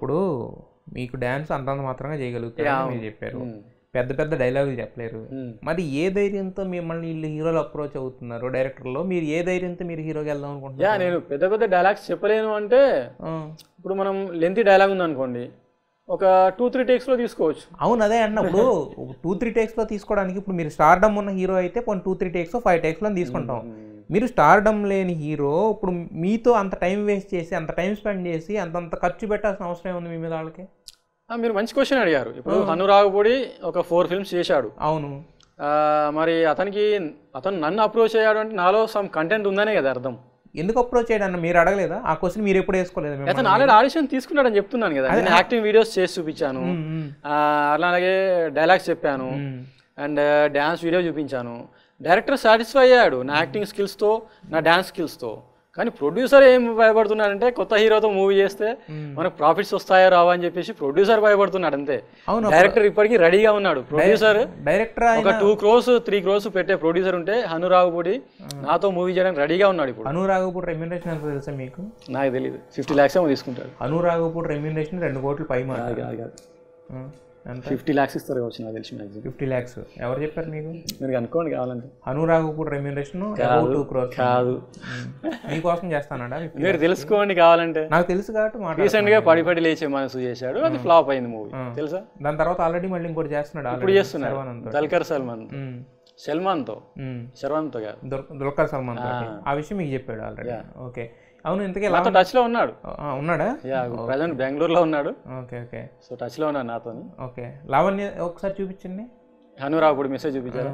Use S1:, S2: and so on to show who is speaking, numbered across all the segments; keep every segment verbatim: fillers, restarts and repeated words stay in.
S1: ఇప్పుడు మీకు డ్యాన్స్ అంతంత మాత్రంగా చేయగలుగుతారు మీరు చెప్పారు, పెద్ద పెద్ద డైలాగులు చెప్పలేరు. మరి ఏ ధైర్యంతో మిమ్మల్ని వీళ్ళు హీరోలు అప్రోచ్ అవుతున్నారు డైరెక్టర్లో? మీరు ఏ ధైర్యంతో మీరు హీరోకి వెళ్దాం అనుకుంటున్నారు?
S2: నేను పెద్ద పెద్ద డైలాగ్స్ చెప్పలేను అంటే ఇప్పుడు మనం లెంతీ డైలాగ్ ఉందనుకోండి, ఒక టూ త్రీ టేక్స్లో తీసుకోవచ్చు.
S1: అవును, అదే అన్నప్పుడు టూ త్రీ టేక్స్లో తీసుకోవడానికి ఇప్పుడు మీరు స్టార్డమ్ ఉన్న హీరో అయితే కొన్ని టూ త్రీ టేక్స్ ఫైవ్ టేక్స్లో తీసుకుంటాం. మీరు స్టార్డమ్ లేని హీరో, ఇప్పుడు మీతో అంత టైం వేస్ట్ చేసి అంత టైం స్పెండ్ చేసి అంతంత ఖర్చు పెట్టాల్సిన అవసరం ఏముంది మీ మీద వాళ్ళకి?
S2: మీరు మంచి క్వశ్చన్ అడిగారు. ఇప్పుడు హను రాఘవపూడి ఒక ఫోర్ ఫిల్మ్స్ చేశాడు.
S1: అవును,
S2: మరి అతనికి అతను నన్ను అప్రోచ్ అయ్యాడు అంటే నాలో సమ్ కంటెంట్ ఉందనే కదా అర్థం.
S1: ఎందుకు అప్రోచ్ చేయడం మీరు అడగలేదా? ఆ క్వశ్చన్ మీరు ఎప్పుడు వేసుకోలేదు?
S2: అతను ఆల్రెడీ ఆడిషన్ తీసుకున్నాడని చెప్తున్నాను కదా. నేను యాక్టింగ్ వీడియోస్ చేసి చూపించాను, అలాగే డైలాగ్స్ చెప్పాను అండ్ డ్యాన్స్ వీడియో చూపించాను. డైరెక్టర్ సాటిస్ఫై అయ్యాడు నా యాక్టింగ్ స్కిల్స్తో, నా డ్యాన్స్ స్కిల్స్తో. కానీ ప్రొడ్యూసర్ ఏం భయపడుతున్నాడంటే కొత్త హీరోతో మూవీ చేస్తే మనకు ప్రాఫిట్స్ వస్తాయో రావా అని చెప్పేసి ప్రొడ్యూసర్ భయపడుతున్నాడు అంతే. డైరెక్టర్ ఇప్పటికీ రెడీగా ఉన్నాడు. ప్రొడ్యూసర్ డైరెక్టర్ ఒక టూ క్రోర్స్ త్రీ క్రోర్స్ పెట్టే ప్రొడ్యూసర్ ఉంటే హను రాఘవపూడి నాతో మూవీ చేయడానికి రెడీగా ఉన్నాడు. ఇప్పుడు
S1: హను రాఘవపూడి రెమ్యూనరేషన్ ఎంత తెలుసా మీకు?
S2: నాకు తెలియదు. ఫిఫ్టీ ల్యాక్స్ ఏమో తీసుకుంటాడు.
S1: హను రాఘవపూడి రెమ్యూనరేషన్ రెండు కోట్ల పై మాట
S2: కాదు, ఫిఫ్టీ ల్యాక్స్ ఇస్తారు కావచ్చు నాకు తెలిసి. మ్యాక్సిమం
S1: ఫిఫ్టీ ల్యాక్స్ ఎవరు చెప్పారు మీకు?
S2: మీరు అనుకోండి కావాలంటే.
S1: హను రాఘవపూడి రెమ్యూనరేషన్ టూ క్రోర్స్ కాదు, మీకోసం చేస్తానంట.
S2: మీరు తెలుసుకోండి కావాలంటే.
S1: నాకు తెలుసు కాబట్టి
S2: రీసెంట్ గా పడి పడి లేచే మనసు చేశాడు, అది ఫ్లాప్ అయింది మూవీ తెలుసా.
S1: దాని తర్వాత ఆల్రెడీ మళ్ళీ ఇంకోటి చేస్తున్నాడు.
S2: ఇప్పుడు చేస్తున్నాడు దల్కర్ సల్మాన్ సల్మాన్ తో శర్వాన్ తో కాదు,
S1: దుల్కర్ సల్మాన్. ఆ విషయం మీకు చెప్పాడు ఆల్రెడీ. ఓకే, అవును. ఇంతకీ
S2: నాతో టచ్ లో ఉన్నాడు.
S1: ఉన్నాడా?
S2: ప్రజెంట్ బెంగళూరులో ఉన్నాడు.
S1: ఓకే ఓకే,
S2: సో టచ్ లో ఉన్నాడు నాతో.
S1: ఓకే, లావణ్య ఒకసారి చూపించండి.
S2: హను రాఘవపూడి మెసేజ్ చూపించారు,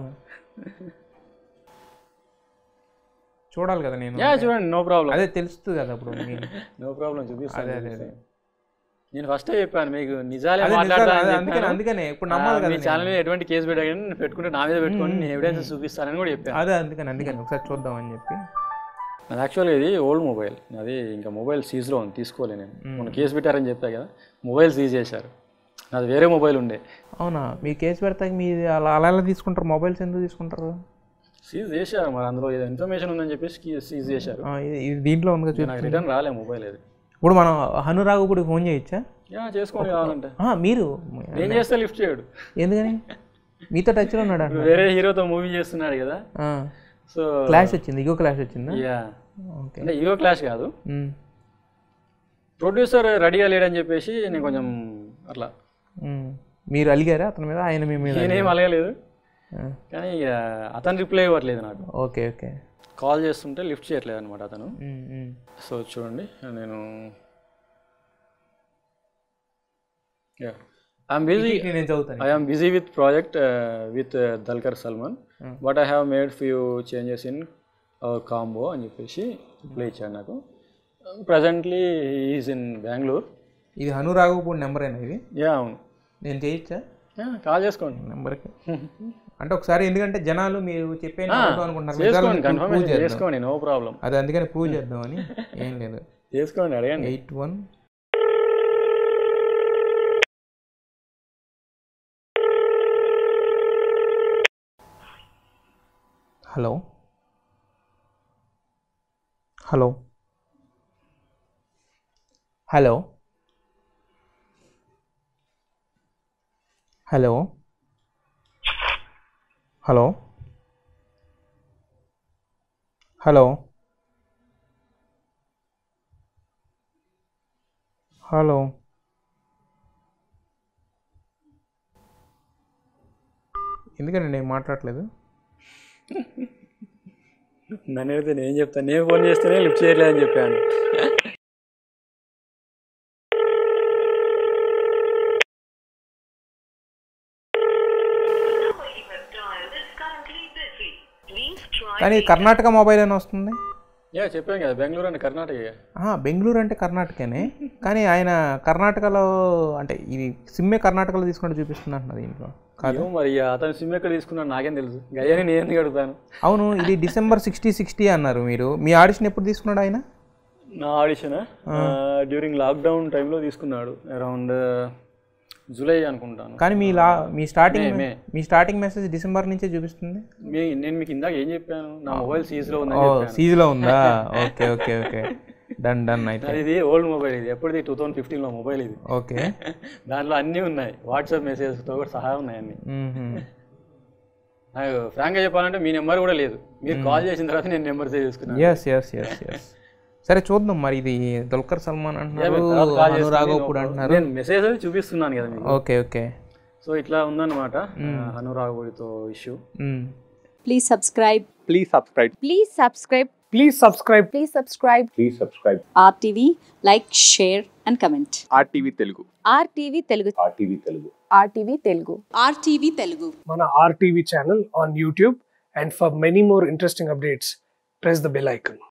S1: చూడాలి కదా నేను.
S2: చూడండి, నో ప్రాబ్లం.
S1: అదే తెలుస్తుంది కదా అప్పుడు.
S2: నో ప్రాబ్లం చూపిస్తాను. అదే అదే నేను ఫస్టే చెప్పాను మీకు, నిజాలే మాట్లాడతాను.
S1: అందుకనే ఇప్పుడు నమ్మాలి కదా.
S2: మీ ఛానల్ ఎటువంటి కేసు పెట్టాను పెట్టుకుంటే నా మీద పెట్టుకోండి, నేను ఎవిడెన్స్ చూపిస్తానని కూడా చెప్పాను.
S1: అదే అందుకని అందుకని ఒకసారి చూద్దామని చెప్పి.
S2: అది యాక్చువల్గా ఇది ఓల్డ్ మొబైల్, అది ఇంకా మొబైల్ సీజ్లో ఉంది, తీసుకోలే నేను. మొన్న కేసు పెట్టారని చెప్పా కదా, మొబైల్ సీజ్ చేశారు. నాది వేరే మొబైల్ ఉండే.
S1: అవునా? మీ కేసు పెడతాక మీ అలా అలా ఎలా తీసుకుంటారు? మొబైల్స్ ఎందుకు తీసుకుంటారు?
S2: సీజ్ చేశారు, మరి అందులో ఏదో ఇన్ఫర్మేషన్ ఉందని చెప్పేసి సీజ్ చేశారు.
S1: దీంట్లో ఉంది,
S2: నాకు రిటర్న్ రాలే మొబైల్. అది
S1: ఇప్పుడు మనం హను రాఘవపూడికి ఫోన్ చేయొచ్చా?
S2: చేసుకోండి కావాలంటే.
S1: మీరు
S2: ఏం చేస్తే లిఫ్ట్ చేయడు.
S1: ఎందుకని? మీతో టచ్లో ఉన్నాడు.
S2: వేరే హీరోతో మూవీ చేస్తున్నాడు కదా, సో
S1: క్లాష్ వచ్చింది, ఈగో క్లాష్ వచ్చింది.
S2: అంటే ఈగో క్లాష్ కాదు, ప్రొడ్యూసర్ రెడీగా లేడని చెప్పేసి నేను కొంచెం అట్లా.
S1: మీరు అలిగారా అతని మీద? ఆయన మీ మీద?
S2: నేనేం అలగలేదు, కానీ అతను రిప్లై ఇవ్వట్లేదు నాకు.
S1: ఓకే ఓకే,
S2: కాల్ చేస్తుంటే లిఫ్ట్ చేయట్లేదు అనమాట అతను. సో చూడండి, నేను I'm busy I'm busy with project with Dulquer Salmaan, but I have made few changes in our combo అని చెప్పేసి రిప్లై ఇచ్చాడు నాకు. Presently is in Bengaluru.
S1: ఇది హను రాఘవపూడి నెంబరేనా ఇది?
S2: యా అవును.
S1: నేను చేయొచ్చా?
S2: కాల్ చేసుకోండి
S1: నెంబర్కి. అంటే ఒకసారి, ఎందుకంటే జనాలు మీరు చెప్పేది
S2: చేసుకోండి, నో ప్రాబ్లం.
S1: అది అందుకని ప్రూవ్ చేద్దామని. ఏం లేదు,
S2: చేసుకోండి, అడగండి.
S1: Eight one hello hello hello hello hello hello hello ఎందుకంటే నేను మాట్లాడలేదు.
S2: నన్ను అడిగితే నేను చెప్తాను, నేను ఫోన్ చేస్తేనే లిఫ్ట్ చేయలేదని చెప్పాను.
S1: కానీ కర్ణాటక మొబైల్ అని వస్తుంది.
S2: యా చెప్పాను కదా, బెంగళూరు అంటే కర్ణాటక.
S1: బెంగళూరు అంటే కర్ణాటకనే, కానీ ఆయన కర్ణాటకలో అంటే ఇది సిమ్మే కర్ణాటకలో తీసుకున్నట్టు చూపిస్తుంది అంటున్నది దీంట్లో.
S2: కాదు మరి అతను సిమ్ ఎక్కడ తీసుకున్నాను నాకేం తెలుసు, గయ్యని నేను ఎందుకు అడుగుతాను.
S1: అవును, ఇది డిసెంబర్ సిక్స్టీ సిక్స్టీ అన్నారు మీరు. మీ ఆడిషన్ ఎప్పుడు తీసుకున్నాడు ఆయన?
S2: నా ఆడిషన్ డ్యూరింగ్ లాక్డౌన్ టైంలో తీసుకున్నాడు, అరౌండ్ జూలై అనుకుంటాను.
S1: కానీ మీ లా మీ స్టార్టింగ్ మీ స్టార్టింగ్ మెసేజ్ డిసెంబర్ నుంచే చూపిస్తుంది.
S2: నేను మీకు ఇందాక ఏం చెప్పాను, నా మొబైల్ సీజ్లో ఉందా?
S1: సీజ్లో ఉందా? Okay okay okay. Done done అయితే
S2: ఇది ఓల్డ్ మొబైల్, ఇది ఎప్పటిది టూ థౌసండ్ ఫిఫ్టీన్ లో మొబైల్ ఇది.
S1: ఓకే
S2: దాంట్లో అన్నీ ఉన్నాయి, వాట్సాప్ మెసేజ్ తో కూడా సహా ఉన్నాయి అన్ని. నాకు ఫ్రాంక్ గా చెప్పాలంటే మీ నెంబర్ కూడా లేదు, మీరు కాల్ చేసిన తర్వాత నేను నెంబర్ సేవ్ చేసుకున్నాను.
S1: ఎస్ ఎస్ ఎస్ ఎస్ సరే చూద్దాం మరి. ఇది దుల్కర్ సల్మాన్ అంటున్నారు, హను రాఘవపూడి అంటున్నారు.
S2: నేను మెసేజ్ అది చూపిస్తున్నాను కదా మీకు.
S1: ఓకే ఓకే
S2: సో ఇట్లా ఉందన్నమాట హను రాఘవపూడితో issue.
S3: Please subscribe
S4: please subscribe
S3: please subscribe
S5: Please subscribe.
S3: Please subscribe
S4: please subscribe
S3: RTV, like, share and comment.
S4: RTV Telugu
S3: RTV Telugu
S4: RTV Telugu
S3: RTV Telugu RTV Telugu
S5: Mana R T V channel on YouTube, and for many more interesting updates, press the bell icon.